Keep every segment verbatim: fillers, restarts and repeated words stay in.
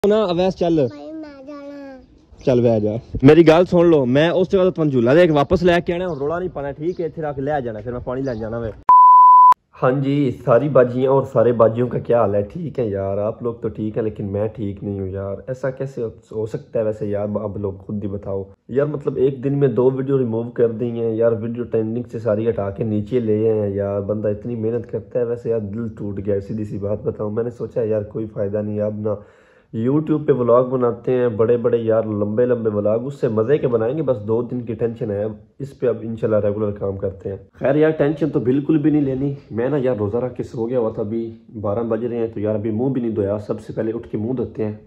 ना अवैस चल चल बह जा मेरी गल सुन लो। मैं उस जगह तो तुम झूला देख वापस लैके आना, रोला नहीं पाना ठीक है। इतने रख ले जाना, फिर मैं पानी ले जाना वे। हाँ जी, सारी बाजियाँ और सारे बाजियों का क्या हाल है? ठीक है यार, आप लोग तो ठीक है लेकिन मैं ठीक नहीं हूँ यार। ऐसा कैसे हो सकता है वैसे यार? आप लोग खुद ही बताओ यार। मतलब एक दिन में दो वीडियो रिमूव कर दी हैं यार, वीडियो ट्रेंडिंग से सारी हटा के नीचे ले हैं यार। बंदा इतनी मेहनत करता है, वैसे यार दिल टूट गया। सीधी सी बात बताऊँ, मैंने सोचा यार कोई फ़ायदा नहीं, अब ना यूट्यूब पे व्लॉग बनाते हैं बड़े बड़े यार, लंबे लंबे व्लॉग, उससे मज़े के बनाएंगे। बस दो दिन की टेंशन है, इस पे अब इंशाल्लाह रेगुलर काम करते हैं। खैर यार, टेंशन तो बिल्कुल भी नहीं लेनी। मैं ना यार रोज़ा रख के सो गया हुआ था, अभी बारह बज रहे हैं तो यार अभी मुंह भी नहीं धोया। सबसे पहले उठ के मुंह धोते हैं।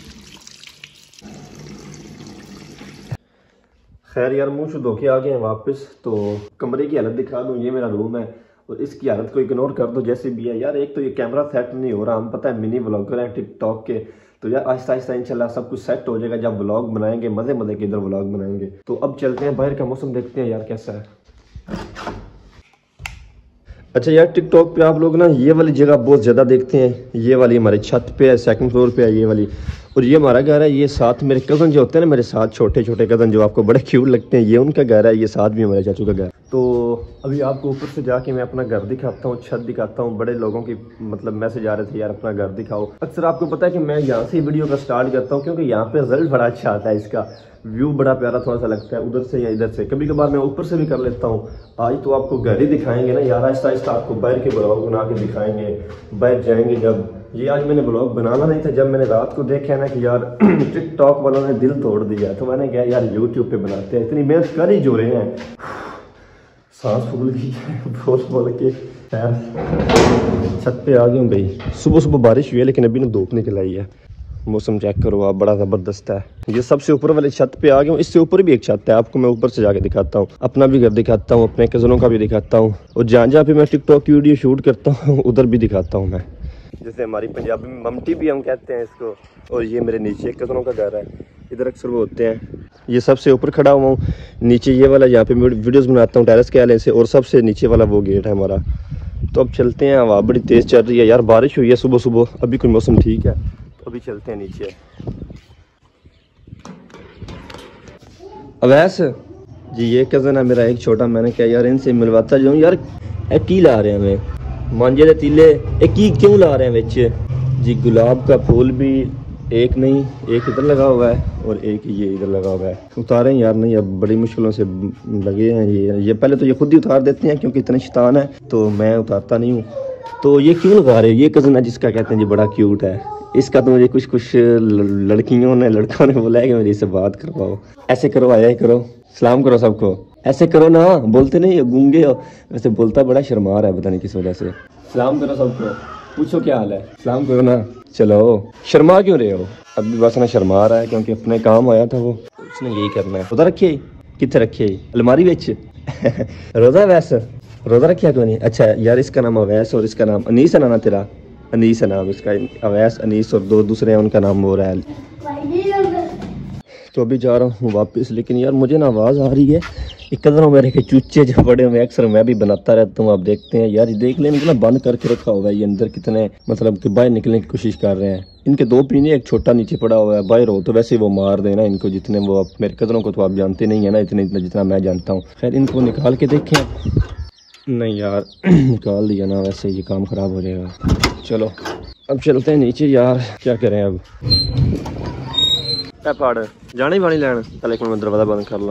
खैर यार, मुँह शुद्ध धो के आ गए हैं वापस। तो कमरे की हालत दिखा दूँ, ये मेरा रूम है और इसकी हालत को इग्नोर कर दो जैसे भी है यार। एक तो ये कैमरा सेट नहीं हो रहा, हम पता है मिनी व्लॉगर हैं टिकटॉक के, तो यार आहिस्ता आहिस्ता इंशाल्लाह सब कुछ सेट हो जाएगा। जब व्लॉग बनाएंगे मजे मजे के इधर व्लॉग बनाएंगे। तो अब चलते हैं, बाहर का मौसम देखते हैं यार कैसा है। अच्छा यार, टिकटॉक पे आप लोग ना ये वाली जगह बहुत ज़्यादा देखते हैं। ये वाली हमारे छत पे है, सेकंड फ्लोर पे है ये वाली, और ये हमारा घर है। ये साथ मेरे कज़न जो होते हैं ना, मेरे साथ छोटे छोटे कज़न जो आपको बड़े क्यूट लगते हैं, ये उनका घर है। ये साथ भी हमारे चाचू का घर। तो अभी आपको ऊपर से जाके मैं अपना घर दिखाता हूँ, छत दिखाता हूँ। बड़े लोगों की मतलब मैसेज आ रहे थे यार अपना घर दिखाओ। अक्सर आपको पता है कि मैं यहाँ से वीडियो का स्टार्ट करता हूँ, क्योंकि यहाँ पे रिजल्ट बड़ा अच्छा आता है, इसका व्यू बड़ा प्यारा थोड़ा सा लगता है उधर से या इधर से। कभी कभार मैं ऊपर से भी कर लेता हूँ। आज तो आपको घर ही दिखाएंगे ना यार, आहिस्ता आहिस्ता आपको बाहर के ब्लॉग बना के दिखाएंगे। बाहर जाएंगे जब, ये आज मैंने ब्लॉग बनाना नहीं था, जब मैंने रात को देखा ना कि यार टिकटॉक वालों ने दिल तोड़ दिया, तो मैंने कहा यार यूट्यूब पे बनाते हैं। इतनी मेहनत कर ही जो रहे हैं, सांस फूल गई बोल बोल के। छत पे आ गई हूँ भाई। सुबह सुबह बारिश हुई है लेकिन अभी ना धूप निकल आई है। मौसम चेक करो आप, बड़ा ज़बरदस्त है। ये सबसे ऊपर वाले छत पे आ गया हूँ। इससे ऊपर भी एक छत है, आपको मैं ऊपर से जाके दिखाता हूँ। अपना भी घर दिखाता हूँ, अपने कज़नों का भी दिखाता हूँ, और जहाँ जहाँ पे मैं टिकटॉक की वीडियो शूट करता हूँ उधर भी दिखाता हूँ मैं। जैसे हमारी पंजाबी में ममटी भी हम कहते हैं इसको। और ये मेरे नीचे कज़नों का घर है, इधर अक्सर वो होते हैं। ये सबसे ऊपर खड़ा हुआ हूँ, नीचे ये वाला जहाँ पे वीडियोस बनाता हूँ टेरेस के आले से, और सबसे नीचे वाला वो गेट है हमारा। तो अब चलते हैं, हवा बड़ी तेज़ चल रही है यार, बारिश हुई है सुबह सुबह, अभी कोई मौसम ठीक है। तो अभी चलते हैं नीचे। अवैस जी, ये कज़न है मेरा एक छोटा, मैंने कहा यार इनसे मिलवाता जाऊँ यार। ए की ला रहे हैं हमें मांझे दे तीले, एक की क्यों ला रहे हैं बिच जी? गुलाब का फूल भी एक नहीं, एक इधर लगा हुआ है और एक ये इधर लगा हुआ है। उतारें यार नहीं, अब बड़ी मुश्किलों से लगे हैं ये ये पहले तो ये खुद ही उतार देते हैं क्योंकि इतने शैतान है, तो मैं उतारता नहीं हूँ। तो ये क्यों लगा रहे हो? ये कज़न है जिसका कहते हैं जी बड़ा क्यूट है। इसका तो मुझे कुछ कुछ लड़कियों ने लड़कों ने बोला है कि मेरी इससे बात करवाओ। ऐसे करो, आया करो, सलाम करो सबको, ऐसे करो ना, बोलते नहीं गूंगे हो। वैसे बोलता बड़ा शर्मा रहा है, पता नहीं किस वजह से। सलाम करो सबको, पूछो क्या हाल है, सलाम करो ना। चलो, शर्मा क्यों रहे हो? अभी बस ना शर्मा रहा है क्योंकि अपने काम आया था वो, उसने यही करना है। रोजा रखिए, कितने रखिए? अलमारी बेच रोजा अवैस, रोजा रखिया क्यों नहीं? अच्छा यार, इसका नाम अवैस और इसका नाम अनीस है ना, ना तेरा अनीस है नाम इसका, अवैस अनीस, और दो दूसरे हैं उनका नाम हो रहा है। तो अभी जा रहा हूँ वापस, लेकिन यार मुझे ना आवाज़ आ रही है। एक कदरों मेरे के चूचे जो बड़े हुए अक्सर मैं भी बनाता रहता हूँ। आप देखते हैं यार, देख लें इनको ना बंद करके रखा हुआ है। ये अंदर कितने मतलब कि बाहर निकलने की कोशिश कर रहे हैं। इनके दो पीने, एक छोटा नीचे पड़ा हुआ है। बाहर हो तो वैसे वो मार देना इनको, जितने वो आप मेरे कदरों को तो आप जानते नहीं है ना इतने इतना जितना मैं जानता हूँ। खैर इनको निकाल के देखें। नहीं यार निकाल दिया ना, वैसे ये काम ख़राब हो जाएगा। चलो अब चलते हैं नीचे यार, क्या करें अब। पाड़ जाने पानी लैन, चल एक मिनट दरवाजा बंद कर ला।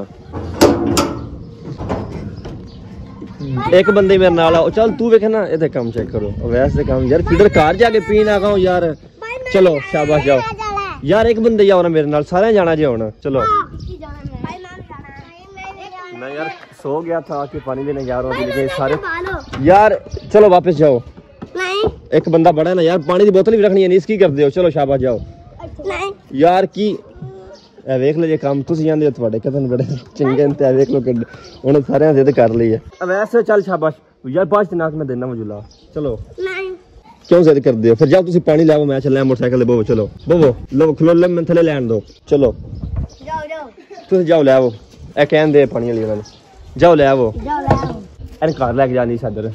एक बंदे मेरे नाल आओ, चल तू वेखे ना, ये काम चेक करो। वैसे काम यार, फिडर कार जाके पीन आ गया यार। चलो शाबाश, जाओ यार, एक बंदे जाओ ना मेरे नाल, सारे जाना जे होना। चलो मैं यार सो गया था, आके पानी लेने जा रहा हूँ लेकिन सारे यार। चलो वापस जाओ, एक बंदा बड़ा है ना यार, पानी की बोतल भी रखनी है, इसकी कर दो। चलो शाबाश, जाओ यार। की ए वेख लो, ये काम तुसी जांदे हो, ਤੁਹਾਡੇ कदन बड़े चंगे ने। वेख लो उन्हें सारे जिद कर ली है। वैसे चल शाबाश यार, पांच दिनाक में देना मुझे ला। चलो क्यों जिद कर दियो? फिर जाओ तुसी पानी लाओ, मैं चलना मोटरसाइकिल बोवो। चलो बोवो, लो खलो, ले मैं थले लैन दो। चलो जाओ जाओ, तुसी जाओ ले आओ। ए कहन दे पानी वाली वाले, जाओ ले आओ, एन कार लेके जा। नहीं सादर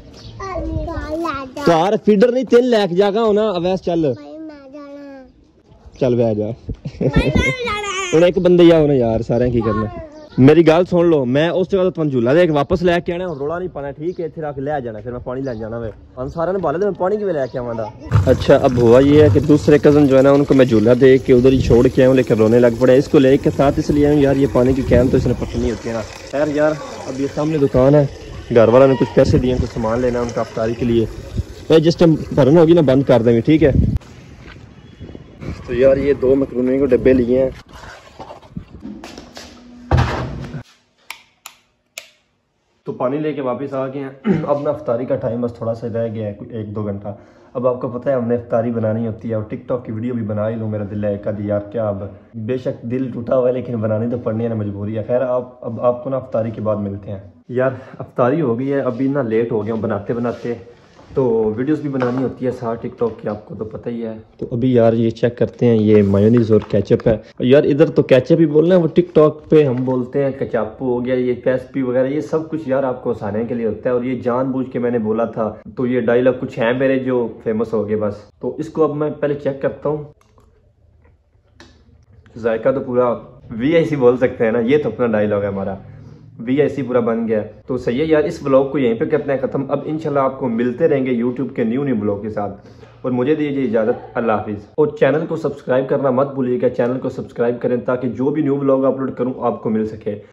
कार फीडर नहीं, तेल लेके जागा होना। अवैस चल, चल बह जा हूँ एक बंदे ही आओ ना यार सारे की करना मेरी गल सुन लो मैं उस जगह तुम झूला देख वापस लैके आना रोला नहीं पाना ठीक है इतने रख लै जाना फिर मैं पानी लै जाना वे हम सारे ने बाले मैं पानी की लैके आवा अच्छा अब हुआ ये है कि दूसरे कजन जो है ना उनको मैं झूला दे के उधर ही छोड़ के आऊँ लेकर रोने लग पड़े इसको ले के साथ इसलिए आऊँ यार ये पानी की कैन तो इसने पकड़नी होती है ना खैर यार अब ये सामने दुकान है घर वाला ने कुछ पैसे दिए कुछ सामान लेना उनका अफ्तारी के लिए मैं जिस टाइम भरन होगी ना बंद कर देंगे ठीक है तो यार ये दो मकरूनी को डब्बे लिए हैं तो पानी लेके वापस आ गए हैं अब ना अफ्तारी का टाइम बस थोड़ा सा रह गया है एक दो घंटा अब आपको पता है हमने अफ्तारी बनानी होती है और टिकटॉक की वीडियो भी बना ही लूँ मेरा दिल है कद यार क्या अब बेशक दिल टूटा हुआ है लेकिन बनानी तो पड़नी है ना मजबूरी है खैर आप अब आपको ना अफ्तारी के बाद मिलते हैं यार अफ्तारी हो गई है अभी ना लेट हो गया हूँ बनाते बनाते तो वीडियोस भी बनानी होती है साथ टिकटॉक की आपको तो पता ही है तो अभी यार ये चेक करते हैं ये मायोनीज और केचप है यार इधर तो केचप ही बोलना है वो टिकटॉक पे हम बोलते हैं कचापू हो गया ये पेस्पी वगैरह ये सब कुछ यार आपको हंसाने के लिए होता है और ये जानबूझ के मैंने बोला था तो ये डायलॉग कुछ है मेरे जो फेमस हो गए बस तो इसको अब मैं पहले चेक करता हूँ जायका तो पूरा वी आई सी बोल सकते हैं ना ये तो अपना डायलॉग है हमारा वी ऐसी पूरा बन गया तो सही है यार इस ब्लॉग को यहीं पे करते हैं खत्म अब इंशाल्लाह आपको मिलते रहेंगे यूट्यूब के न्यू न्यू ब्लॉग के साथ और मुझे दीजिए इजाजत अल्लाह हाफिज और चैनल को सब्सक्राइब करना मत भूलिएगा चैनल को सब्सक्राइब करें ताकि जो भी न्यू ब्लॉग अपलोड करूं आपको मिल सके।